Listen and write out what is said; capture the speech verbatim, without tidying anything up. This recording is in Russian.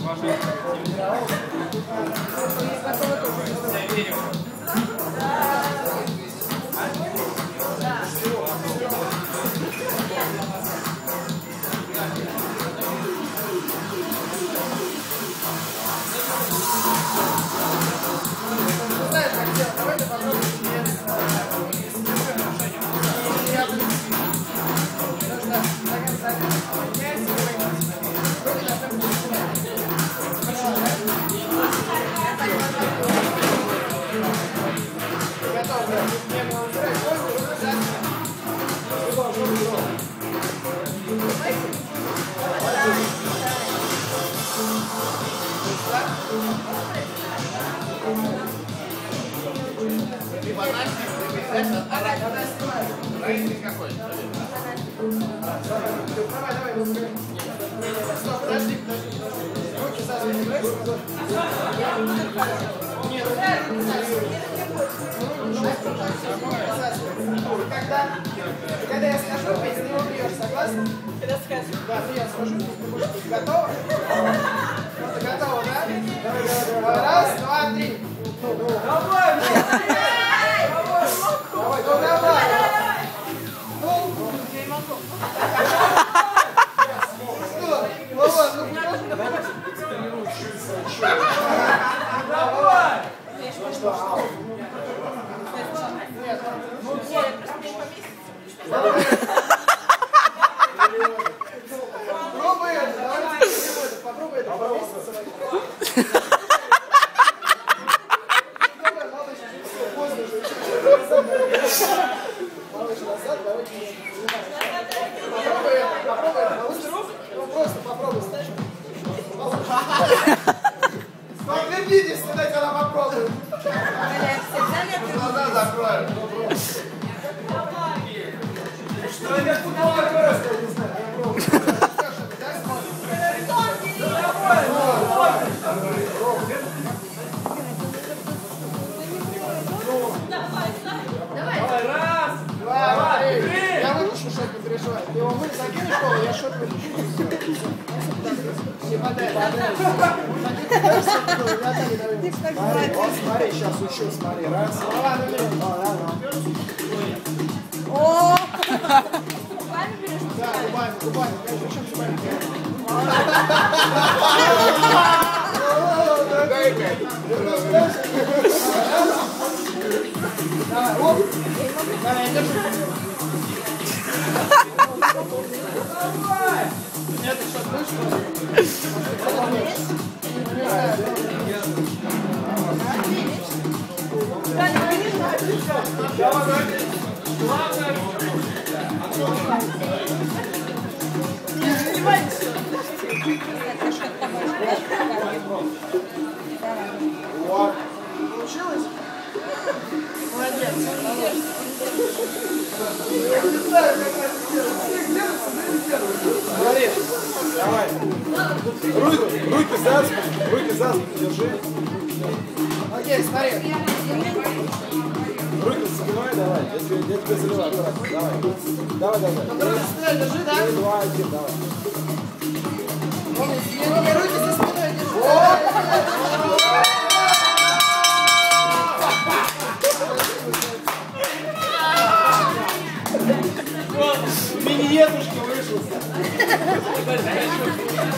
Когда, когда я скажу, ты из него бьешь, согласна? Когда скажу. Да, ну я скажу, ты будешь быть готова. Вот ты готова, да? Давай, давай, давай. Раз, два, три. Давай, давай. Давай, ну давай. Ну, я не могу. Ну ладно, ну давай. Ну что, нет, ну нет, попробуй это, давайте попробуй это, повеситься. Малыш, назад, давайте. Попробуй это, попробуй это, малыш, ну просто попробуй. Подглядитесь, дайте она попробует. Глаза закроем. Что я футбол просто не знаю. Давай, раз, два, три. Я выпущу шот, не переживай. Ты его мы закинешь школу, я шот выпущу. Не подай, подай. Вот смотри, сейчас учу, смотри. Раз. О! Да, губами, губами. Причем зубами. Дай пять. Давай, оп. Давай, я держу. Давай. Это что, слышишь? Не занимайтесь. Вот. Получилось? Молодец. Я не знаю, как это делать. Держится, да не держится. Смотри. Давай. Руки, руки за спину. Руки за спину держи. Окей, смотри. Руки забивай, давай. Я тебе, я тебе заливаю. Давай, давай, давай. Руки за спиной держи, да? Два, один, давай. Руки за спиной держи. Мини-етушки вышел.